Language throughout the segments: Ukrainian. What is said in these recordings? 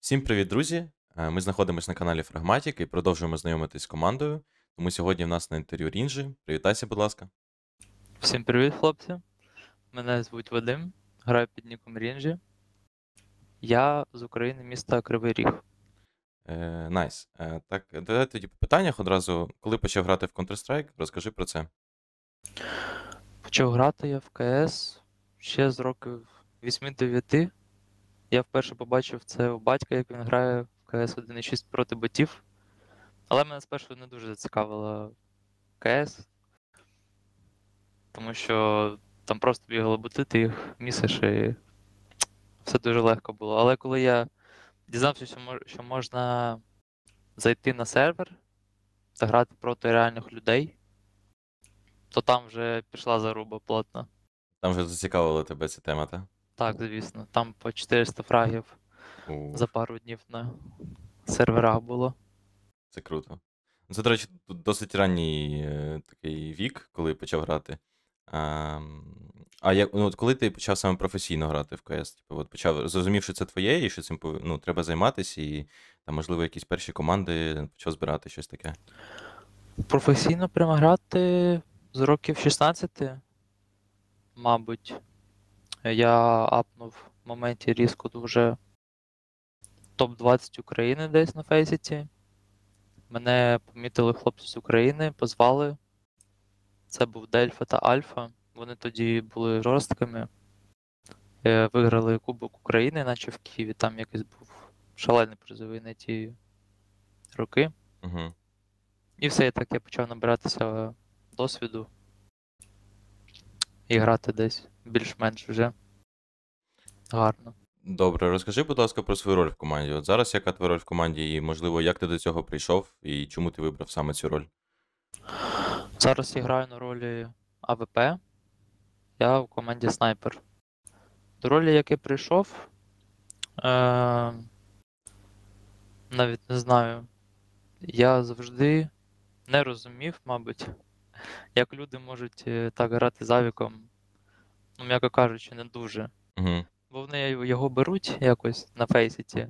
Всім привіт, друзі! Ми знаходимося на каналі Фрагматік і продовжуємо знайомитись з командою. Тому сьогодні в нас на інтерв'ю Рінжі. Привітайся, будь ласка. Всім привіт, хлопці. Мене звуть Вадим, граю під ніком Рінжі. Я з України, міста Кривий Ріг. Найс. Так, давай тоді по питаннях одразу. Коли почав грати в Counter-Strike, розкажи про це. Почав грати я в КС ще з років 8-9. Я вперше побачив це у батька, як він грає в КС 1.6 проти ботів. Але мене спершу не дуже зацікавила КС, тому що там просто бігали боти, ти їх місиш і все дуже легко було. Але коли я дізнався, що можна зайти на сервер та грати проти реальних людей, то там вже пішла заруба плотно. Там вже зацікавила тебе ця тема, так? Так, звісно. Там по 400 фрагів за пару днів на серверах було. Це круто. Це, до речі, досить ранній такий вік, коли почав грати. Коли ти почав саме професійно грати в КС? Типу, от почав, зрозумів, що це твоє, і що цим треба займатися, і там, можливо, якісь перші команди почав збирати щось таке. Професійно прямо грати з років 16, мабуть. Я апнув в моменті різко дуже топ-20 України десь на Фейсіті. Мене помітили хлопці з України, позвали. Це був Дельфа та Альфа. Вони тоді були жорсткими. Виграли Кубок України, наче в Києві. Там якийсь був шалений призовий на ті роки. Угу. І все, я почав набиратися досвіду і грати десь більш-менш вже гарно. Добре, розкажи, будь ласка, про свою роль в команді. От зараз яка твоя роль в команді, і, можливо, як ти до цього прийшов, і чому ти вибрав саме цю роль? Зараз я граю на ролі АВП. Я в команді снайпер. До ролі, як я прийшов, навіть не знаю. Я завжди не розумів, мабуть, як люди можуть так грати з авіком, ну, м'яко кажучи, не дуже. Угу. Бо вони його беруть якось на фейсіті.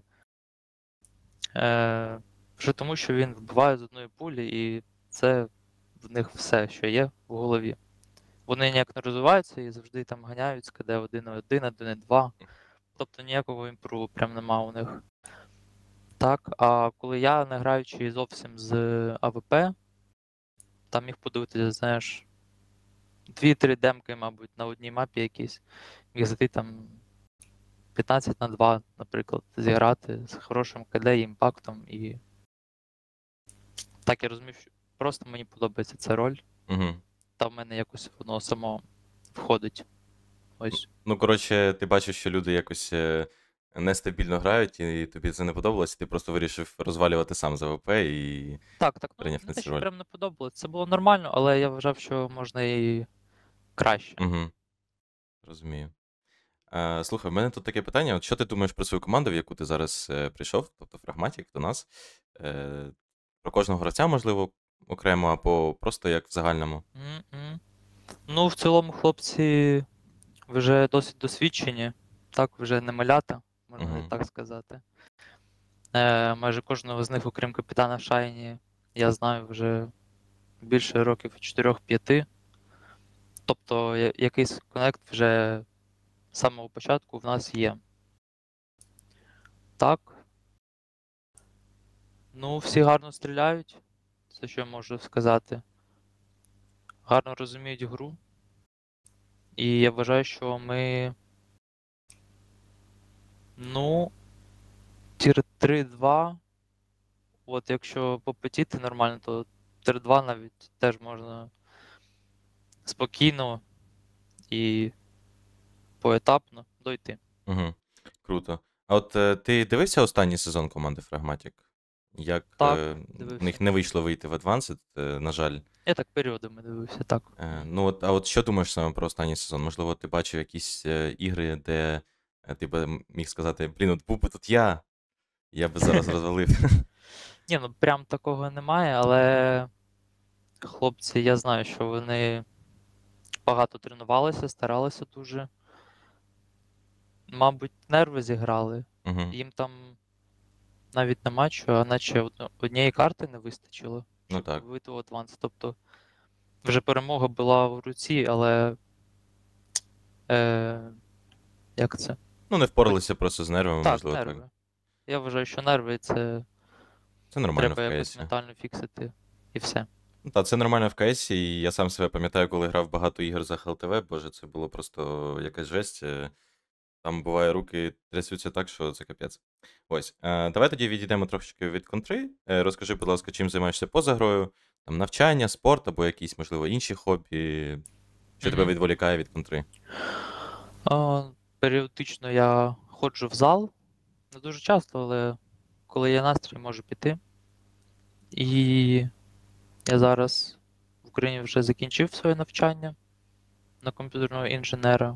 Вже тому, що він вбиває з одної пулі, і це в них все, що є в голові. Вони ніяк не розвиваються і завжди там ганяють з КД 1-1, 1-2. Тобто ніякого імпруву прям нема у них. Так, а коли я, не граючи зовсім з АВП, там міг подивитися, знаєш, 2-3 демки, мабуть, на одній мапі якісь. Міг зайти там 15-2, наприклад, зіграти з хорошим КД і імпактом. І так я розумів, що просто мені подобається ця роль. Угу. Та в мене якось воно само входить. Ось. Ну, коротше, ти бачив, що люди якось нестабільно грають, і тобі це не подобалось, і ти просто вирішив розвалювати сам за ВП і Так, ну прийняв не на те, цю що роль. прям не подобалось. Це було нормально, але я вважав, що можна і краще. Угу. Розумію. Слухай, в мене тут таке питання. От що ти думаєш про свою команду, в яку ти зараз прийшов, тобто Фрагматік до нас? Про кожного гравця, можливо, окремо, або просто як в загальному? М-м. Ну, в цілому, хлопці вже досить досвідчені. Так, вже не малята, можна і так сказати. Майже кожного з них, окрім капітана Шайні, я знаю вже більше років 4-5. Тобто якийсь коннект вже з самого початку в нас є. Так. Ну, всі гарно стріляють, це що я можу сказати. Гарно розуміють гру. І я вважаю, що ми. Ну, тір 3-2. От якщо попотіти нормально, то тир 2 навіть теж можна спокійно і поетапно дойти. Угу. Круто. А от ти дивився останній сезон команди Фрагматік? Як Так, в дивився. них не вийшло вийти в Advanced, на жаль. Я так періодами дивився, так. А от що думаєш саме про останній сезон? Можливо, ти бачив якісь ігри, де ти би міг сказати, блін, от був би тут я би зараз розвалив. Ні, ну прям такого немає, але хлопці, я знаю, що вони багато тренувалися, старалися дуже. Мабуть, нерви зіграли. Угу. Їм там навіть на матчу, а наче однієї карти не вистачило, Ну щоб так. вийти в адванс. Тобто вже перемога була в руці, але е, як це? Ну, не впоралися просто з нервами, Так, можливо, так. нерви. Я вважаю, що нерви це Це нормально в треба якось КСі. ментально фіксити і все. Ну, та, це нормально в КСі, і я сам себе пам'ятаю, коли грав багато ігор за ХЛТВ, боже, це було просто якась жесть. Там буває, руки трясуться так, що це капець. Ось. Давай тоді відійдемо трошечки від контри. Розкажи, будь ласка, чим займаєшся поза грою? Там навчання, спорт або якісь, можливо, інші хобі, що тебе Мгм. відволікає від контри. Періодично я ходжу в зал, не дуже часто, але коли є настрій, можу піти. І я зараз в Україні вже закінчив своє навчання на комп'ютерного інженера.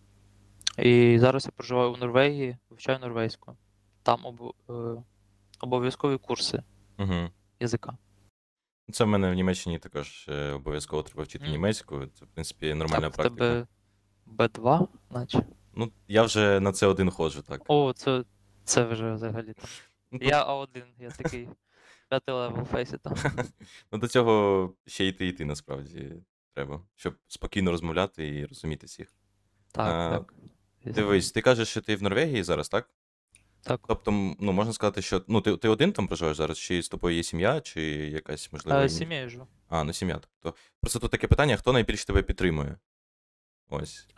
І зараз я проживаю у Норвегії, вивчаю норвезьку. Там обов'язкові курси Угу. язика. Це в мене в Німеччині також обов'язково треба вчити Мгм. німецьку. Це, в принципі, нормальна Так, в практика. тебе Б2, наче. Ну, я вже на це один ходжу, так. О, це вже взагалі там. Ну, тут, Я А1, я такий 5-й левел фейсі там. ну, до цього ще йти, насправді, треба, щоб спокійно розмовляти і розуміти всіх. Так, А, так. Звісно. Дивись, ти кажеш, що ти в Норвегії зараз, так? Так. Тобто, ну, можна сказати, що ти один там проживаєш зараз, чи з тобою є сім'я, чи якась, можливо, З сім'єю живу. ну сім'я. Тобто, просто тут таке питання, хто найбільше тебе підтримує? Ось.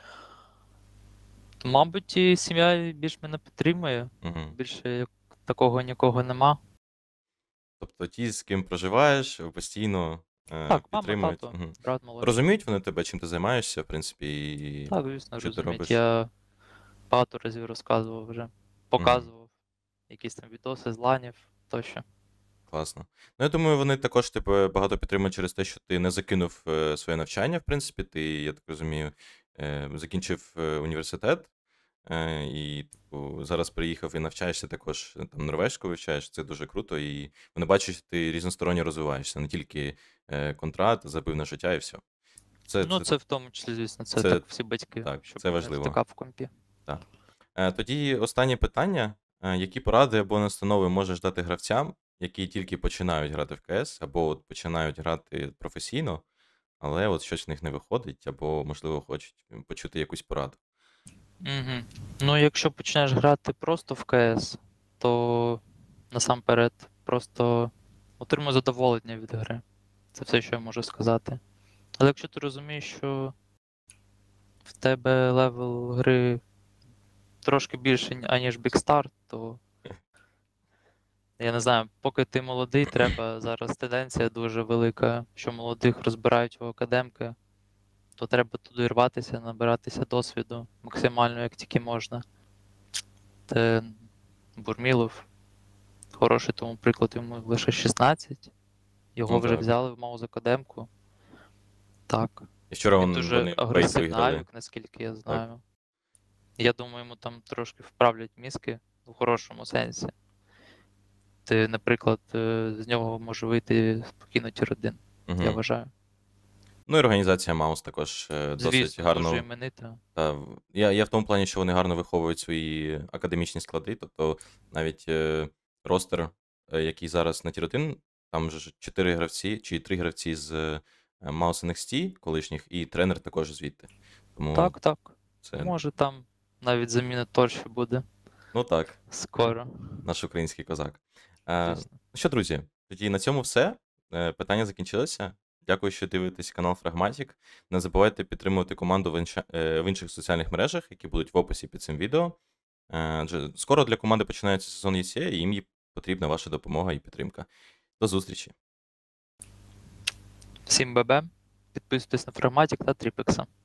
Мабуть, і сім'я більш мене підтримує. Угу. Більше такого нікого нема. Тобто ті, з ким проживаєш, постійно Так, мама, підтримують. тато, Угу. брат молодший. Розуміють вони тебе, чим ти займаєшся, в принципі, і Так, звісно, що ти розуміють. робиш? Я багато разів розказував вже, показував якісь там відоси з ланів тощо. Класно. Ну, я думаю, вони також тебе багато підтримують через те, що ти не закинув своє навчання, в принципі. Ти, я так розумію, закінчив університет і типу, зараз приїхав і навчаєшся також там норвежську вивчаєш. Це дуже круто. І вони бачать, що ти різносторонньо розвиваєшся, не тільки контракт, забив на життя і все. Це в тому числі, звісно, це це- так всі батьки, так, щоб це не важливо. втикав в компі. Тоді останнє питання. Які поради або настанови можеш дати гравцям, які тільки починають грати в КС, або от починають грати професійно, але от щось в них не виходить, або, можливо, хочуть почути якусь пораду? Угу. Ну, якщо почнеш грати просто в КС, то насамперед просто отримуй задоволення від гри. Це все, що я можу сказати. Але якщо ти розумієш, що в тебе левел гри трошки більше, аніж Бікстар, то я не знаю, поки ти молодий, треба зараз тенденція дуже велика, що молодих розбирають в академки, то треба туди рватися, набиратися досвіду максимально, як тільки можна. Це Бурмілов. Хороший тому приклад, йому лише 16. Його Ну, вже так. взяли в Маус Академку. Так. І вчора Він дуже вони бейт агресивний виграли. авік, наскільки я знаю. Я думаю, йому там трошки вправлять мізки в хорошому сенсі. Ти, наприклад, з нього може вийти спокійно тір-1, Угу. я вважаю. Ну і організація Маус також досить Звісно, гарно. дуже іменита. Я в тому плані, що вони гарно виховують свої академічні склади. Тобто навіть ростер, який зараз на Тір-1, там же 4 гравці чи 3 гравці з Mouse NXT колишніх, і тренер також звідти. Тому Так. це, Може там навіть заміна торфі буде ну так, скоро. наш український козак. Звісно. Ну що, друзі, тоді на цьому все. Питання закінчилися. Дякую, що дивитесь канал Fragmatic. Не забувайте підтримувати команду в інших соціальних мережах, які будуть в описі під цим відео. Адже скоро для команди починається сезон ЄСЕ, і їм потрібна ваша допомога і підтримка. До зустрічі! Всім ББ. Підписуйтесь на Fragmatic та Тріпекса.